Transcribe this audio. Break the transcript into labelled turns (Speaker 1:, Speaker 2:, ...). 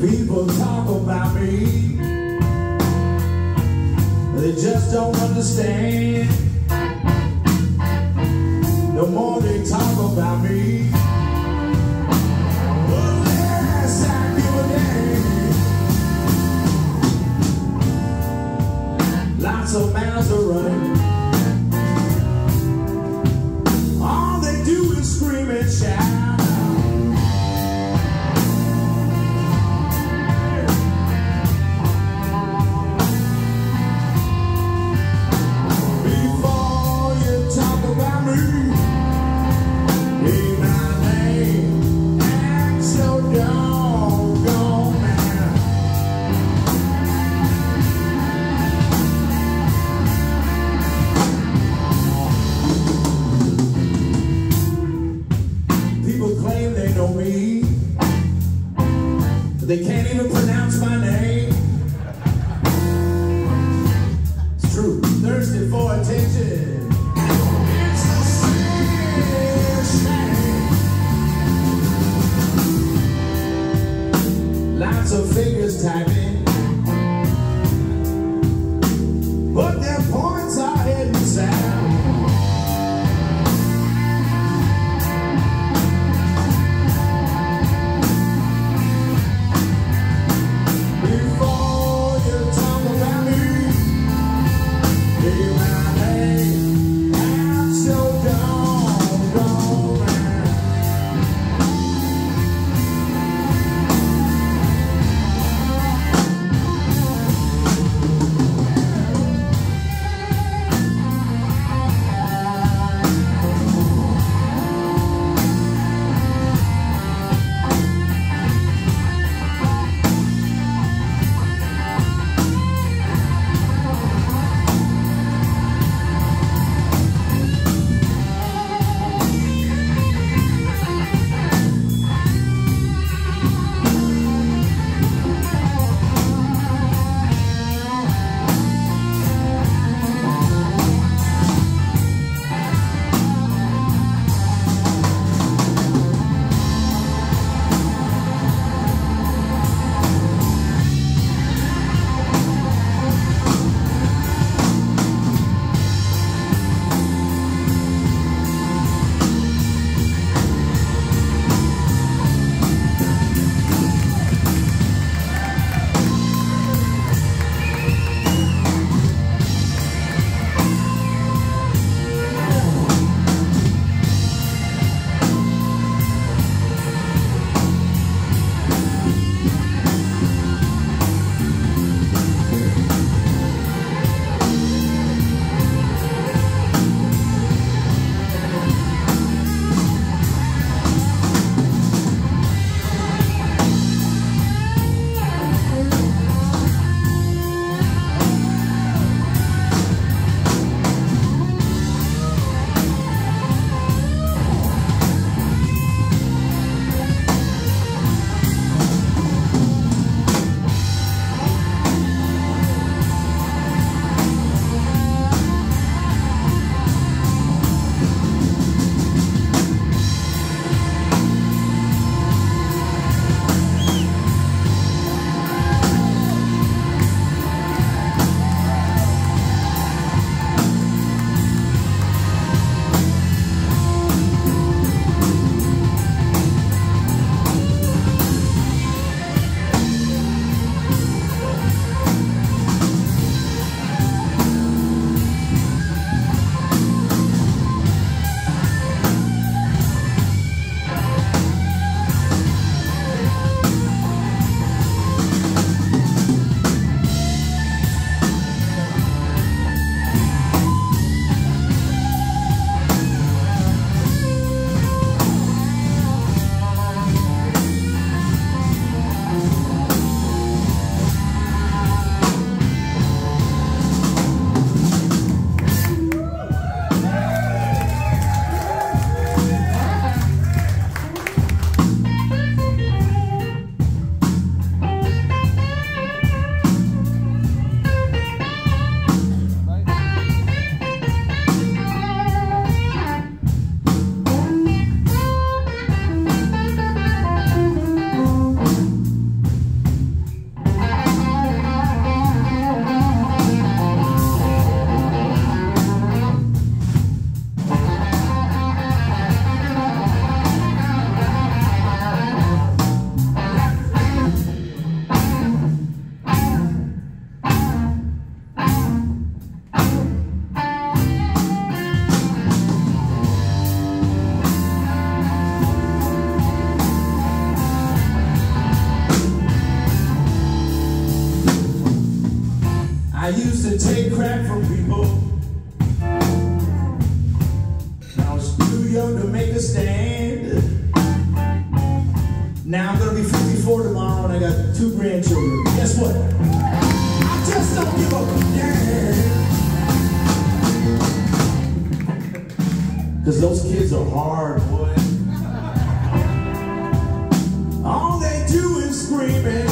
Speaker 1: People talk about me, they just don't understand. The more they talk about me, the less I give a damn. Lots of mouths are running, all they do is scream and shout. They can't even pronounce my name. It's true, thirsty for attention. It's a shame. Lots of fingers typing, but their points are heading south. I used to take crap from people. I was too young to make a stand. Now I'm gonna be 54 tomorrow and I got 2 grandchildren. Guess what? I just don't give a damn. Cause those kids are hard, boy. All they do is scream.